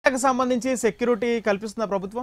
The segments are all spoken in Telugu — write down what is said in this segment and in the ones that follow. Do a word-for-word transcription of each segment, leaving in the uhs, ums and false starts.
డేటాకు సంబంధించి సెక్యూరిటీ కల్పిస్తుందా ప్రభుత్వం?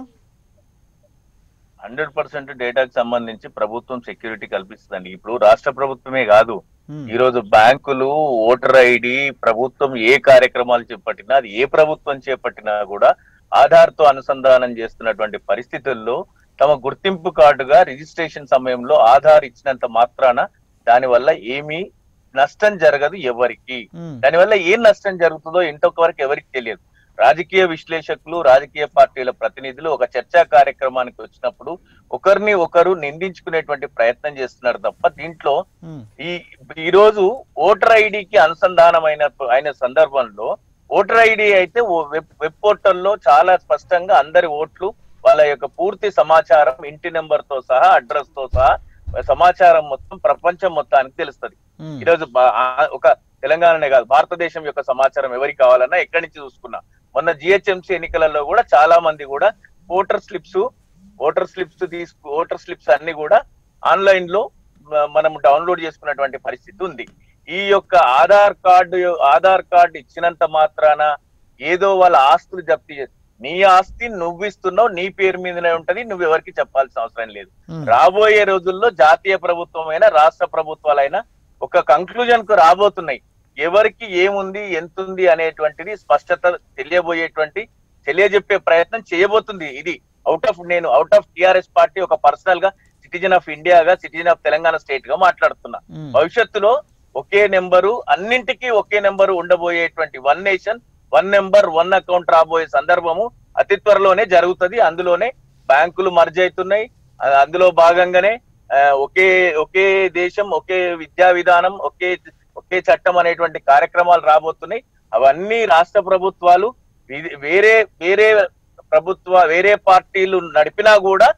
హండ్రెడ్ పర్సెంట్ డేటాకు సంబంధించి ప్రభుత్వం సెక్యూరిటీ కల్పిస్తుందండి. ఇప్పుడు రాష్ట్ర ప్రభుత్వమే కాదు, ఈ రోజు బ్యాంకులు, ఓటర్ ఐడి, ప్రభుత్వం ఏ కార్యక్రమాలు చేపట్టినా, అది ఏ ప్రభుత్వం చేపట్టినా కూడా ఆధార్ తో అనుసంధానం చేస్తున్నటువంటి పరిస్థితుల్లో తమ గుర్తింపు కార్డుగా రిజిస్ట్రేషన్ సమయంలో ఆధార్ ఇచ్చినంత మాత్రాన దాని వల్ల ఏమీ నష్టం జరగదు ఎవరికి. దానివల్ల ఏం నష్టం జరుగుతుందో ఇంతొక వరకు ఎవరికి తెలియదు. రాజకీయ విశ్లేషకులు, రాజకీయ పార్టీల ప్రతినిధులు ఒక చర్చా కార్యక్రమానికి వచ్చినప్పుడు ఒకరిని ఒకరు నిందించుకునేటువంటి ప్రయత్నం చేస్తున్నారు తప్ప దీంట్లో ఈ ఈ రోజు ఓటర్ ఐడికి అనుసంధానమైన అయిన సందర్భంలో ఓటర్ ఐడి అయితే వెబ్ వెబ్ పోర్టల్లో చాలా స్పష్టంగా అందరి ఓట్లు, వాళ్ళ యొక్క పూర్తి సమాచారం, ఇంటి నెంబర్ తో సహా, అడ్రస్ తో సహా సమాచారం మొత్తం ప్రపంచం మొత్తానికి తెలుస్తుంది. ఈరోజు ఒక తెలంగాణనే కాదు, భారతదేశం యొక్క సమాచారం ఎవరికి కావాలన్నా ఎక్కడి నుంచి చూసుకున్నా, మొన్న జిహెచ్ఎంసీ ఎన్నికలలో కూడా చాలా మంది కూడా ఓటర్ స్లిప్స్ ఓటర్ స్లిప్స్ తీసుకు ఓటర్ స్లిప్స్ అన్ని కూడా ఆన్లైన్ లో మనం డౌన్లోడ్ చేసుకున్నటువంటి పరిస్థితి ఉంది. ఈ యొక్క ఆధార్ కార్డు ఆధార్ కార్డు ఇచ్చినంత మాత్రాన ఏదో వాళ్ళ ఆస్తులు జప్తీ చేసి, నీ ఆస్తి నువ్వు ఇస్తున్నావు, నీ పేరు మీదనే ఉంటది, నువ్వు ఎవరికి చెప్పాల్సిన అవసరం లేదు. రాబోయే రోజుల్లో జాతీయ ప్రభుత్వమైనా రాష్ట్ర ప్రభుత్వాలైనా ఒక కంక్లూజన్ కు రాబోతున్నాయి. ఎవరికి ఏముంది, ఎంతుంది అనేటువంటిది స్పష్టత తెలియబోయేటువంటి తెలియజెప్పే ప్రయత్నం చేయబోతుంది. ఇది అవుట్ ఆఫ్ నేను అవుట్ ఆఫ్ టిఆర్ఎస్ పార్టీ ఒక పర్సనల్ గా సిటిజన్ ఆఫ్ ఇండియాగా, సిటిజన్ ఆఫ్ తెలంగాణ స్టేట్ గా మాట్లాడుతున్నా. భవిష్యత్తులో ఒకే నెంబరు, అన్నింటికీ ఒకే నెంబరు ఉండబోయేటువంటి one nation one number one account రాబోయే సందర్భము అతి త్వరలోనే జరుగుతుంది. అందులోనే బ్యాంకులు మర్జ్ అవుతున్నాయి. అందులో భాగంగానే ఒకే ఒకే దేశం, ఒకే విద్యా విధానం, ఒకే ఒకే చట్టం అనేటువంటి కార్యక్రమాలు రాబోతున్నాయి. అవన్నీ రాష్ట్ర ప్రభుత్వాలు వేరే వేరే ప్రభుత్వ వేరే పార్టీలు నడిపినా కూడా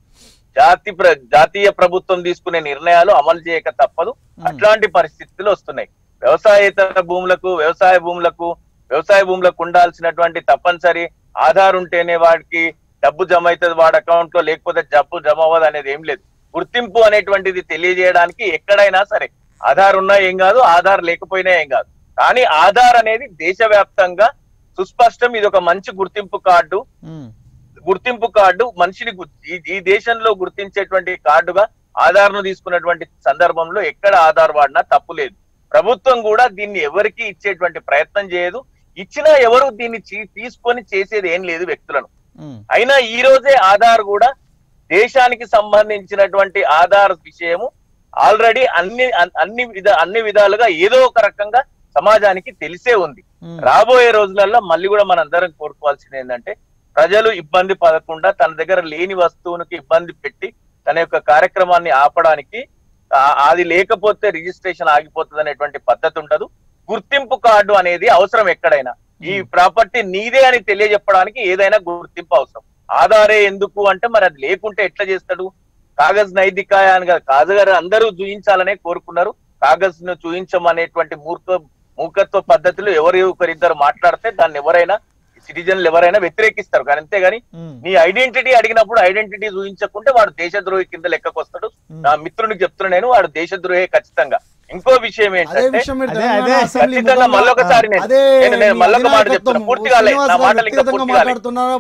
జాతి జాతీయ ప్రభుత్వం తీసుకునే నిర్ణయాలు అమలు చేయక తప్పదు. అట్లాంటి పరిస్థితులు వస్తున్నాయి. వ్యవసాయేతర భూములకు వ్యవసాయ భూములకు వ్యవసాయ భూములకు ఉండాల్సినటువంటి తప్పనిసరి ఆధార్ ఉంటేనే వాడికి డబ్బు జమ అవుతుంది వాడి అకౌంట్ లో, లేకపోతే డబ్బు జమ అవ్వదు అనేది ఏం లేదు. గుర్తింపు అనేటువంటిది తెలియజేయడానికి ఎక్కడైనా సరే ఆధార్ ఉన్నా ఏం కాదు, ఆధార్ లేకపోయినా ఏం కాదు. కానీ ఆధార్ అనేది దేశవ్యాప్తంగా సుస్పష్టం. ఇది ఒక మంచి గుర్తింపు కార్డు. గుర్తింపు కార్డు మనిషిని ఈ దేశంలో గుర్తించేటువంటి కార్డుగా ఆధార్ ను తీసుకున్నటువంటి సందర్భంలో ఎక్కడ ఆధార్ వాడినా తప్పు లేదు. ప్రభుత్వం కూడా దీన్ని ఎవరికి ఇచ్చేటువంటి ప్రయత్నం చేయదు. ఇచ్చినా ఎవరు దీన్ని తీసుకొని చేసేది ఏం లేదు వ్యక్తులను. అయినా ఈ రోజే ఆధార్ కూడా దేశానికి సంబంధించినటువంటి ఆధార్ విషయము ఆల్రెడీ అన్ని అన్ని విధ అన్ని విధాలుగా ఏదో ఒక రకంగా సమాజానికి తెలిసే ఉంది. రాబోయే రోజులలో మళ్ళీ కూడా మనందరం కోరుకోవాల్సింది ఏంటంటే, ప్రజలు ఇబ్బంది పడకుండా తన దగ్గర లేని వస్తువునికి ఇబ్బంది పెట్టి తన యొక్క కార్యక్రమాన్ని ఆపడానికి, అది లేకపోతే రిజిస్ట్రేషన్ ఆగిపోతుంది అనేటువంటి పద్ధతి ఉండదు. గుర్తింపు కార్డు అనేది అవసరం ఎక్కడైనా. ఈ ప్రాపర్టీ నీదే అని తెలియజెప్పడానికి ఏదైనా గుర్తింపు అవసరం. ఆధారే ఎందుకు అంటే మరి అది లేకుంటే ఎట్లా చేస్తాడు? కాగజ్ నైతికాయ అని కదా, కాజగారు అందరూ చూయించాలనే కోరుకున్నారు. కాగజ్ ను చూయించమనేటువంటి మూర్ఖ మూర్ఖత్వ పద్ధతులు ఎవరు ఒకరిద్దరు మాట్లాడితే దాన్ని ఎవరైనా సిటిజన్లు ఎవరైనా వ్యతిరేకిస్తారు. కానీ అంతేగాని నీ ఐడెంటిటీ అడిగినప్పుడు ఐడెంటిటీ చూపించకుంటే వాడు దేశద్రోహి కింద లెక్కకు వస్తాడు. నా మిత్రునికి చెప్తున్నా నేను, వాడు దేశద్రోహే ఖచ్చితంగా. ఇంకో విషయం ఏంటంటే ఖచ్చితంగా మళ్ళొకసారి నేను నేను మళ్ళొక మాట చెప్తున్నా, పూర్తి కాలే నా మాటలు ఇంకా పూర్తి కాలే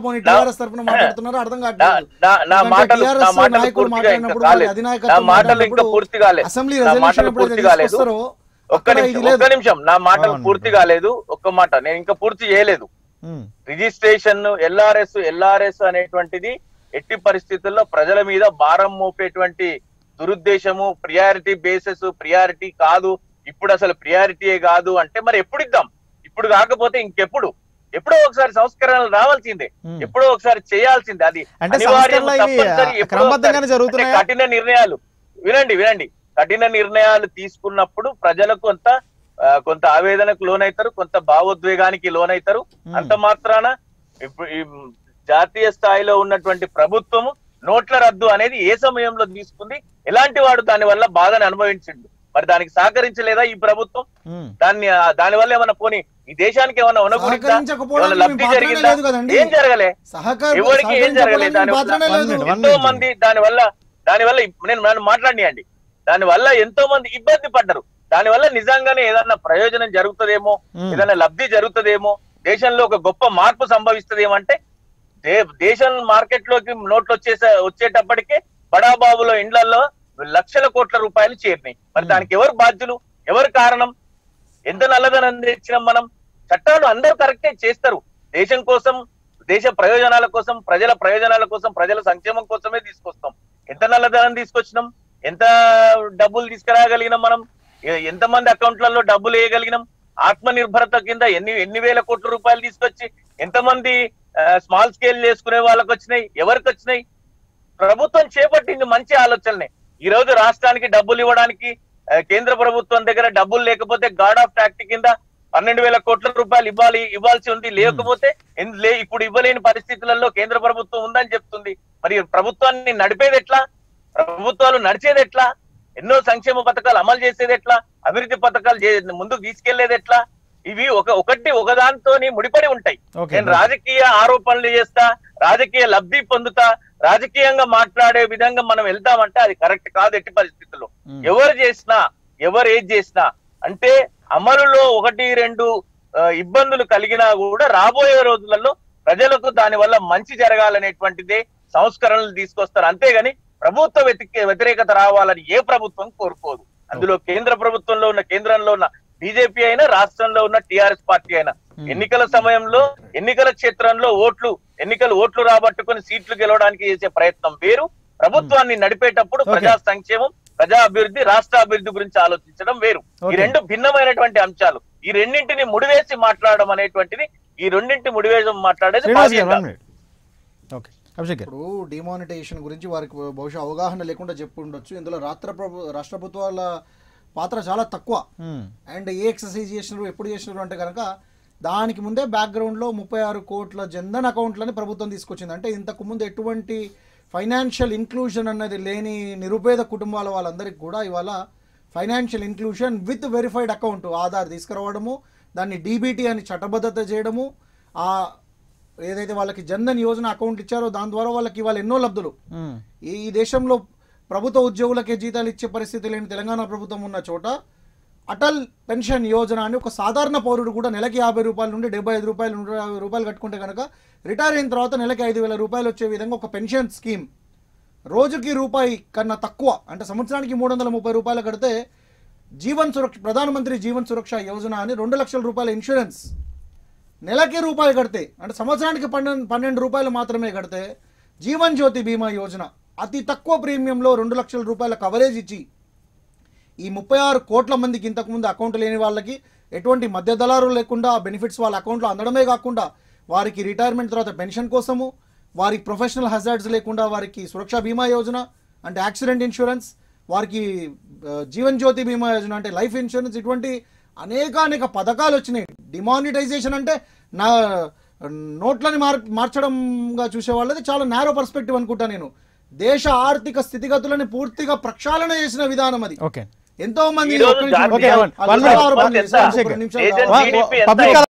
నా మాటలు నా మాటలు పూర్తిగా ఇంకా కాలేదు నా మాటలు ఇంకా పూర్తి కాలేదు నా మాటలు పూర్తి కాలేదు ఒక్క నిమిషం ఒక్క నిమిషం నా మాటలు పూర్తి కాలేదు. ఒక్క మాట నేను ఇంకా పూర్తి చేయలేదు. రిజిస్ట్రేషన్ ఎల్ఆర్ఎస్ ఎల్ఆర్ఎస్ అనేటువంటిది ఎట్టి పరిస్థితుల్లో ప్రజల మీద భారం మోపేటువంటి దురుద్దేశము. ప్రియారిటీ బేసెస్ ప్రియారిటీ కాదు, ఇప్పుడు అసలు ప్రియారిటీయే కాదు అంటే మరి ఎప్పుడు ఇద్దాం? ఇప్పుడు కాకపోతే ఇంకెప్పుడు? ఎప్పుడో ఒకసారి సంస్కరణలు రావాల్సిందే, ఎప్పుడో ఒకసారి చేయాల్సిందే. అది అనివార్యం, తప్పనిసరి. ఎప్పుడో కఠిన నిర్ణయాలు వినండి వినండి కఠిన నిర్ణయాలు తీసుకున్నప్పుడు ప్రజలకు కొంత కొంత ఆవేదనకు లోనైతారు, కొంత భావోద్వేగానికి లోనైతారు. అంత మాత్రాన ఇప్పుడు జాతీయ స్థాయిలో ఉన్నటువంటి ప్రభుత్వము నోట్ల రద్దు అనేది ఏ సమయంలో తీసుకుంది? ఎలాంటి వాడు దాని వల్ల బాధను అనుభవించిండు? మరి దానికి సహకరించలేదా ఈ ప్రభుత్వం? దాన్ని దాని వల్ల ఏమన్నా పోనీ ఈ దేశానికి ఏమన్నా అనుకూలిందా? లబ్ధి జరిగిందా? ఏం జరగలే, ఎవరికి ఏం జరగలే. దాని ఎంతో మంది దాని వల్ల దాని వల్ల నేను మాట్లాడియండి దాని వల్ల ఎంతో మంది ఇబ్బంది పడ్డారు. దాని వల్ల నిజంగానే ఏదన్నా ప్రయోజనం జరుగుతుందేమో, ఏదైనా లబ్ధి జరుగుతుందేమో, దేశంలో ఒక గొప్ప మార్పు సంభవిస్తుంది ఏమంటే దేశం మార్కెట్ లోకి నోట్లు వచ్చేసే వచ్చేటప్పటికే బడాబాబులో ఇండ్లలో లక్షల కోట్ల రూపాయలు చేరినాయి. మరి దానికి ఎవరు బాధ్యులు, ఎవరు కారణం? ఎంత నల్లదనం తెచ్చినాం మనం? చట్టాలు అందరూ కరెక్టే చేస్తారు, దేశం కోసం, దేశ ప్రయోజనాల కోసం, ప్రజల ప్రయోజనాల కోసం, ప్రజల సంక్షేమం కోసమే తీసుకొస్తాం. ఎంత నల్లధనం తీసుకొచ్చినాం, ఎంత డబ్బులు తీసుకురాగలిగినాం మనం, ఎంతమంది అకౌంట్లలో డబ్బులు వేయగలిగినాం, ఆత్మ నిర్భరత కింద ఎన్ని ఎన్ని వేల కోట్ల రూపాయలు తీసుకొచ్చి ఎంతమంది స్మాల్ స్కేల్ చేసుకునే వాళ్ళకి వచ్చినాయి, ఎవరికి వచ్చినాయి? ప్రభుత్వం చేపట్టింది మంచి ఆలోచననే. ఈ రోజు రాష్ట్రానికి డబ్బులు ఇవ్వడానికి కేంద్ర ప్రభుత్వం దగ్గర డబ్బులు లేకపోతే గార్డ్ ఆఫ్ యాక్ట్ కింద పన్నెండు వేల కోట్ల రూపాయలు ఇవ్వాలి ఇవ్వాల్సి ఉంది. లేకపోతే ఇప్పుడు ఇవ్వలేని పరిస్థితులలో కేంద్ర ప్రభుత్వం ఉందని చెప్తుంది. మరి ప్రభుత్వాన్ని నడిపేది ఎట్లా, ప్రభుత్వాలు నడిచేది ఎట్లా, ఎన్నో సంక్షేమ పథకాలు అమలు చేసేది ఎట్లా, అభివృద్ధి పథకాలు ముందుకు తీసుకెళ్లేది ఎట్లా? ఇవి ఒక ఒకటి ఒకదాంతో ముడిపడి ఉంటాయి. నేను రాజకీయ ఆరోపణలు చేస్తా, రాజకీయ లబ్ధి పొందుతా, రాజకీయంగా మాట్లాడే విధంగా మనం వెళ్తామంటే అది కరెక్ట్ కాదు ఎట్టి పరిస్థితుల్లో. ఎవరు చేసినా, ఎవరు ఏది చేసినా అంటే అమలులో ఒకటి రెండు ఇబ్బందులు కలిగినా కూడా రాబోయే రోజులలో ప్రజలకు దాని వల్ల మంచి జరగాలనేటువంటిదే సంస్కరణలు తీసుకొస్తారు. అంతేగాని ప్రభుత్వ వ్యతిరేకత రావాలని ఏ ప్రభుత్వం కోరుకోదు. అందులో కేంద్ర ప్రభుత్వంలో ఉన్న, కేంద్రంలో ఉన్న బీజేపీ అయినా, రాష్ట్రంలో ఉన్న టిఆర్ఎస్ పార్టీ అయినా ఎన్నికల సమయంలో ఎన్నికల క్షేత్రంలో ఓట్లు ఎన్నికలు ఓట్లు రాబట్టుకుని సీట్లు గెలవడానికి చేసే ప్రయత్నం వేరు, ప్రభుత్వాన్ని నడిపేటప్పుడు ప్రజా సంక్షేమం, ప్రజా అభివృద్ధి, రాష్ట్ర అభివృద్ధి గురించి ఆలోచించడం వేరు. ఈ రెండు భిన్నమైనటువంటి అంశాలు. ఈ రెండింటిని ముడివేసి మాట్లాడడం అనేటువంటిది, ఈ రెండింటి ముడివేసి మాట్లాడేది. ఇప్పుడు డిమానిటైజేషన్ గురించి వారికి బహుశా అవగాహన లేకుండా చెప్పి ఉండొచ్చు. ఇందులో రాష్ట్ర ప్రభు రాష్ట్ర ప్రభుత్వాల పాత్ర చాలా తక్కువ. అండ్ ఏ ఎక్సర్సైజ్ చేసినారు, ఎప్పుడు చేసినారు అంటే కనుక దానికి ముందే బ్యాక్గ్రౌండ్లో ముప్పై ఆరు కోట్ల జన్ధన్ అకౌంట్లని ప్రభుత్వం తీసుకొచ్చింది. అంటే ఇంతకు ముందు ఎటువంటి ఫైనాన్షియల్ ఇంక్లూజన్ అన్నది లేని నిరుపేద కుటుంబాల వాళ్ళందరికీ కూడా ఇవాళ financial inclusion with verified account Aadhaar తీసుకురావడము, దాన్ని డీబీటీ అని చట్టబద్ధత చేయడము, ఆ ఏదైతే వాళ్ళకి జన్ధన్ యోజన అకౌంట్ ఇచ్చారో దాని ద్వారా వాళ్ళకి ఇవాళ ఎన్నో లబ్ధులు. ఈ దేశంలో ప్రభుత్వ ఉద్యోగులకే జీతాలు ఇచ్చే పరిస్థితి లేని తెలంగాణ ప్రభుత్వం ఉన్న చోట అటల్ పెన్షన్ యోజన అని ఒక సాధారణ పౌరుడు కూడా నెలకి యాభై రూపాయల నుండి డెబ్బై ఐదు రూపాయలు నూట యాభై రూపాయలు కట్టుకుంటే కనుక రిటైర్ అయిన తర్వాత నెలకి ఐదు వేల రూపాయలు వచ్చే విధంగా ఒక పెన్షన్ స్కీమ్. రోజుకి రూపాయి కన్నా తక్కువ అంటే సంవత్సరానికి మూడు వందల ముప్పై రూపాయలు కడితే జీవన్ సురక్ష ప్రధానమంత్రి జీవన్ సురక్ష యోజన అని రెండు లక్షల రూపాయల ఇన్సూరెన్స్, నెలకి రూపాయలు కడితే అంటే సంవత్సరానికి పన్నెండు పన్నెండు రూపాయలు మాత్రమే కడితే జీవన్ జ్యోతి బీమా యోజన అతి తక్కువ ప్రీమియంలో రెండు లక్షల రూపాయల కవరేజ్ ఇచ్చి ఈ ముప్పై ఆరు కోట్ల మందికి ఇంతకుముందు అకౌంట్ లేని వాళ్ళకి ఎటువంటి మధ్య దళారులు లేకుండా బెనిఫిట్స్ వాళ్ళ అకౌంట్లో అందడమే కాకుండా వారికి రిటైర్మెంట్ తర్వాత పెన్షన్ కోసము, వారికి ప్రొఫెషనల్ హజార్డ్స్ లేకుండా వారికి సురక్ష బీమా యోజన అంటే యాక్సిడెంట్ ఇన్సూరెన్స్, వారికి జీవన్ జ్యోతి బీమా యోజన అంటే లైఫ్ ఇన్సూరెన్స్, ఇటువంటి అనేక అనేక పథకాలు వచ్చినాయి. డిమానిటైజేషన్ అంటే నా నోట్లని మార్ మార్చడంగా చూసే వాళ్ళది చాలా నేరో పర్స్పెక్టివ్ అనుకుంటా నేను. దేశ ఆర్థిక స్థితిగతులను పూర్తిగా ప్రక్షాళన చేసిన విధానం అది. ఎంతో మంది